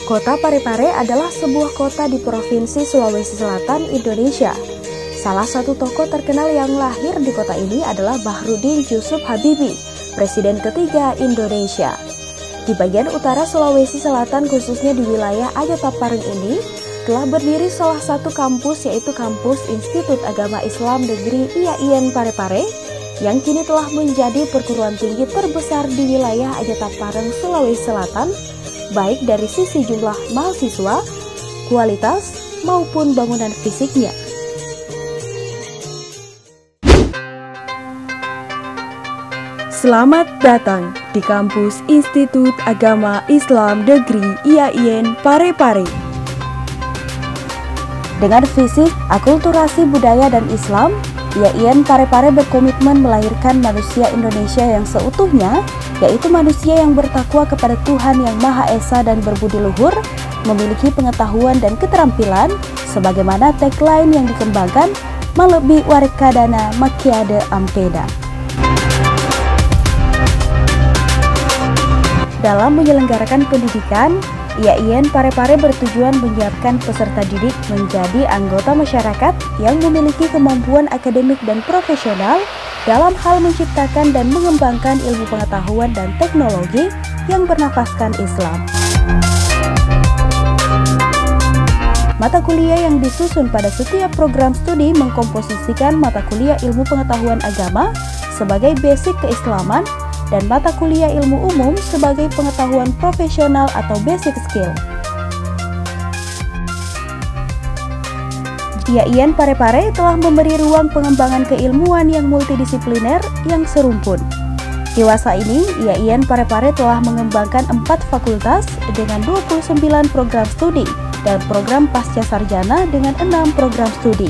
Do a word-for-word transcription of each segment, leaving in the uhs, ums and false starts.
Kota Parepare adalah sebuah kota di Provinsi Sulawesi Selatan, Indonesia. Salah satu tokoh terkenal yang lahir di kota ini adalah Bahrudin Yusuf Habibie, Presiden ketiga Indonesia. Di bagian utara Sulawesi Selatan, khususnya di wilayah Ayatapareng ini, telah berdiri salah satu kampus, yaitu Kampus Institut Agama Islam Negeri I A I N Parepare, yang kini telah menjadi perguruan tinggi terbesar di wilayah Ayatapareng, Sulawesi Selatan, baik dari sisi jumlah mahasiswa, kualitas, maupun bangunan fisiknya. Selamat datang di Kampus Institut Agama Islam Negeri I A I N Parepare. Dengan visi akulturasi budaya dan Islam, I A I N Parepare berkomitmen melahirkan manusia Indonesia yang seutuhnya, yaitu manusia yang bertakwa kepada Tuhan Yang Maha Esa dan berbudi luhur, memiliki pengetahuan dan keterampilan, sebagaimana tagline yang dikembangkan, Malebi Warekadana Makiade Ampeda. Dalam menyelenggarakan pendidikan, I A I N Parepare bertujuan menyiapkan peserta didik menjadi anggota masyarakat yang memiliki kemampuan akademik dan profesional dalam hal menciptakan dan mengembangkan ilmu pengetahuan dan teknologi yang bernafaskan Islam. Mata kuliah yang disusun pada setiap program studi mengkomposisikan mata kuliah ilmu pengetahuan agama sebagai basic keislaman dan mata kuliah ilmu umum sebagai pengetahuan profesional atau basic skill. I A I N Parepare telah memberi ruang pengembangan keilmuan yang multidisipliner yang serumpun. Dewasa ini, I A I N Parepare telah mengembangkan empat fakultas dengan dua puluh sembilan program studi dan program pasca sarjana dengan enam program studi.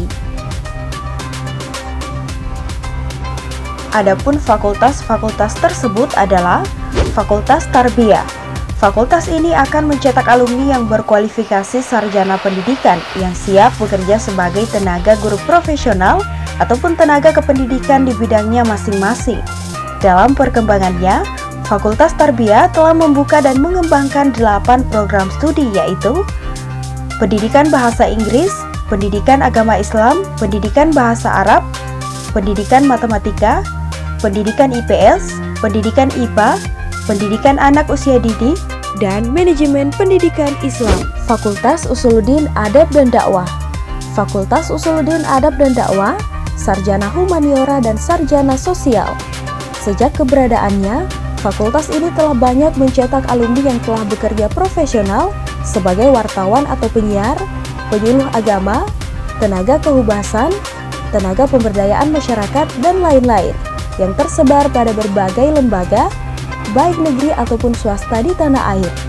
Adapun fakultas-fakultas tersebut adalah Fakultas Tarbiyah. Fakultas ini akan mencetak alumni yang berkualifikasi sarjana pendidikan yang siap bekerja sebagai tenaga guru profesional ataupun tenaga kependidikan di bidangnya masing-masing. Dalam perkembangannya, Fakultas Tarbiyah telah membuka dan mengembangkan delapan program studi, yaitu Pendidikan Bahasa Inggris, Pendidikan Agama Islam, Pendidikan Bahasa Arab, Pendidikan Matematika, Pendidikan I P S, Pendidikan I P A, Pendidikan Anak Usia Dini, dan Manajemen Pendidikan Islam. Fakultas Usuluddin Adab dan Dakwah. Fakultas Usuluddin Adab dan Dakwah, Sarjana Humaniora dan Sarjana Sosial. Sejak keberadaannya, fakultas ini telah banyak mencetak alumni yang telah bekerja profesional sebagai wartawan atau penyiar, penyuluh agama, tenaga kehubasan, tenaga pemberdayaan masyarakat, dan lain-lain, yang tersebar pada berbagai lembaga, baik negeri ataupun swasta di tanah air.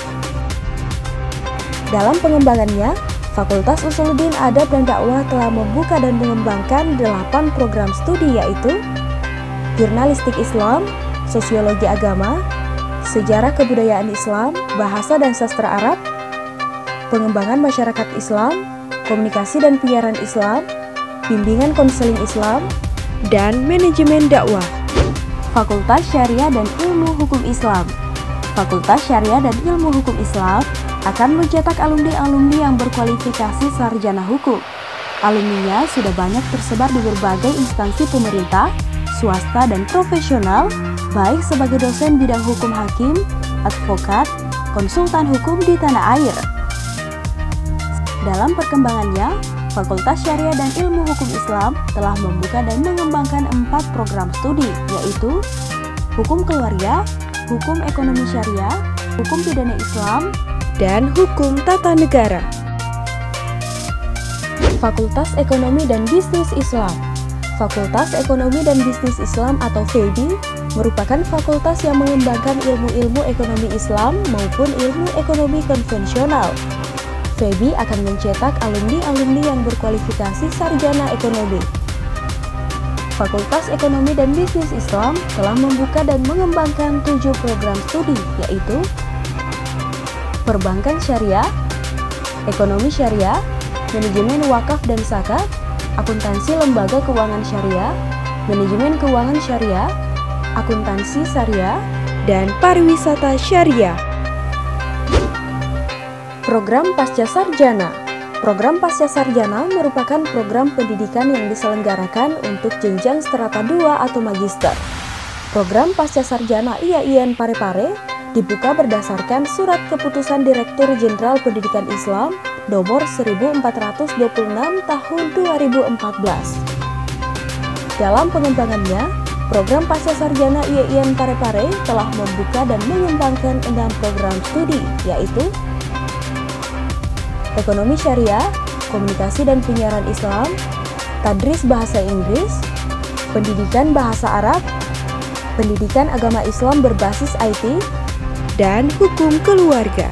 Dalam pengembangannya, Fakultas Usuluddin Adab dan Dakwah telah membuka dan mengembangkan delapan program studi, yaitu Jurnalistik Islam, Sosiologi Agama, Sejarah Kebudayaan Islam, Bahasa dan Sastra Arab, Pengembangan Masyarakat Islam, Komunikasi dan Penyiaran Islam, Bimbingan Konseling Islam, dan Manajemen Dakwah. Fakultas Syariah dan Ilmu Hukum Islam. Fakultas Syariah dan Ilmu Hukum Islam akan mencetak alumni-alumni yang berkualifikasi sarjana hukum. Alumninya sudah banyak tersebar di berbagai instansi pemerintah, swasta, dan profesional, baik sebagai dosen bidang hukum hakim, advokat, konsultan hukum di tanah air. Dalam perkembangannya, Fakultas Syariah dan Ilmu Hukum Islam telah membuka dan mengembangkan empat program studi, yaitu Hukum Keluarga, Hukum Ekonomi Syariah, Hukum Pidana Islam, dan Hukum Tata Negara. Fakultas Ekonomi dan Bisnis Islam. Fakultas Ekonomi dan Bisnis Islam atau F E B I merupakan fakultas yang mengembangkan ilmu-ilmu ekonomi Islam maupun ilmu ekonomi konvensional. F E B I akan mencetak alumni-alumni yang berkualifikasi sarjana ekonomi. Fakultas Ekonomi dan Bisnis Islam telah membuka dan mengembangkan tujuh program studi, yaitu Perbankan Syariah, Ekonomi Syariah, Manajemen Wakaf dan Zakat, Akuntansi Lembaga Keuangan Syariah, Manajemen Keuangan Syariah, Akuntansi Syariah, dan Pariwisata Syariah. Program Pasca Sarjana. Program Pasca Sarjana merupakan program pendidikan yang diselenggarakan untuk jenjang strata dua atau magister. Program Pasca Sarjana I A I N Parepare dibuka berdasarkan Surat Keputusan Direktur Jenderal Pendidikan Islam nomor seribu empat ratus dua puluh enam tahun dua ribu empat belas. Dalam pengembangannya, program Pasca Sarjana I A I N Parepare telah membuka dan mengembangkan enam program studi, yaitu Ekonomi Syariah, Komunikasi dan Penyiaran Islam, Tadris Bahasa Inggris, Pendidikan Bahasa Arab, Pendidikan Agama Islam berbasis I T, dan Hukum Keluarga.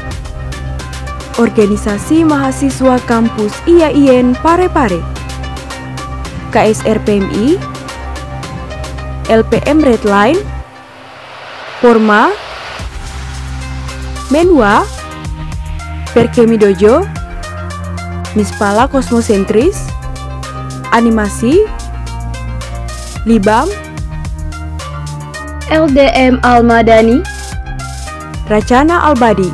Organisasi Mahasiswa Kampus I A I N Parepare, K S R P M I, L P M Redline, Forma, Menwa, Perkemi Dojo, Mispala Kosmosentris, Animasi, Libam, L D M Al-Madani, Racana Al-Badi.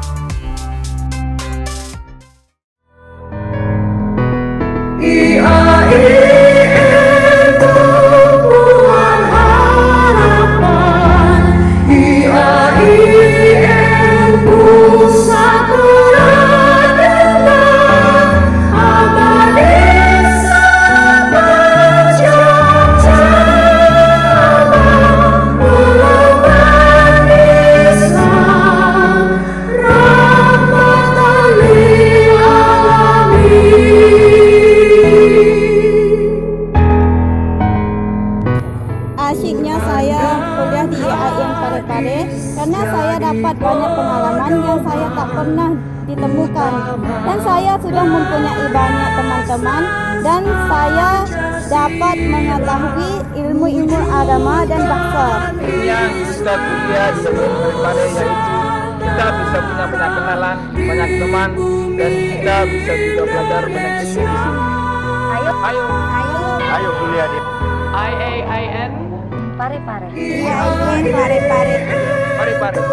I A I N Tumpuan Harapan, I A I N Pusat Peradaban, abadi sebercabang, melambang Islam, rahmatan lil alamin. Asyiknya saya kuliah di I A I N Parepare karena saya dapat banyak pengalaman yang saya tak pernah ditemukan, dan saya sudah mempunyai banyak teman-teman, dan saya dapat mengetahui ilmu-ilmu agama dan bahasa. Yang kita kuliah di I A I N Parepare yaitu kita bisa punya banyak kenalan, banyak teman, dan kita bisa juga belajar banyak ilmu di sini. Ayo, Ayo, ayo, ayo kuliah di I A I N Parepare. I A I N Parepare. Parepare.